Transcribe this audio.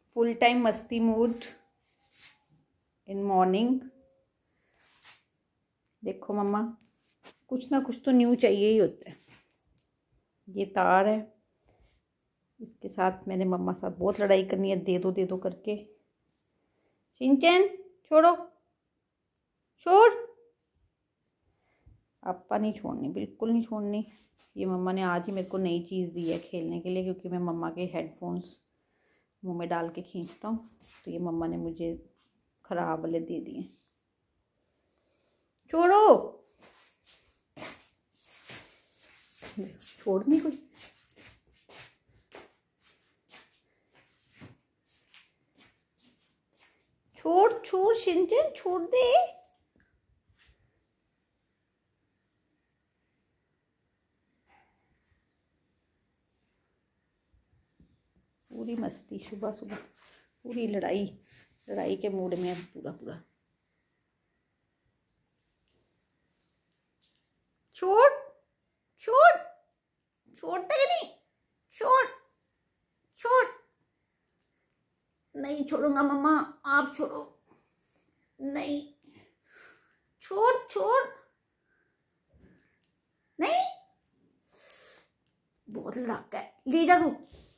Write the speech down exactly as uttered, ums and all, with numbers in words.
Full time मस्ती mood in morning. देखो मम्मा, कुछ ना कुछ तो न्यू चाहिए ही होता है। ये तार है, इसके साथ मैंने मम्मा साथ बहुत लड़ाई करनी है, दे दो दे दो करके। शिनचैन छोड़ो, छोड़। आपा नहीं छोड़नी, बिल्कुल नहीं छोड़नी। ये मम्मा ने आज ही मेरे को नई चीज़ दी है खेलने के लिए, क्योंकि मैं मम्मा के हेडफोन्स मुंह में डाल के खींचता हूँ, तो ये मम्मा ने मुझे ख़राब वाले दे दिए। छोड़ो, छोड़नी कोई। छोड़ छोड़ शिनचैन, छोड़ दे। पूरी मस्ती सुबह सुबह, पूरी लड़ाई लड़ाई के मूड में अब पूरा पूरा। छोड़ छोड़, छोड़ता है नहीं, छोड़ छोड़। नहीं छोड़ूंगा मम्मा, आप छोड़ो। नहीं, छोड़ छोड़। नहीं, बहुत लड़ाका है, ले जा तू।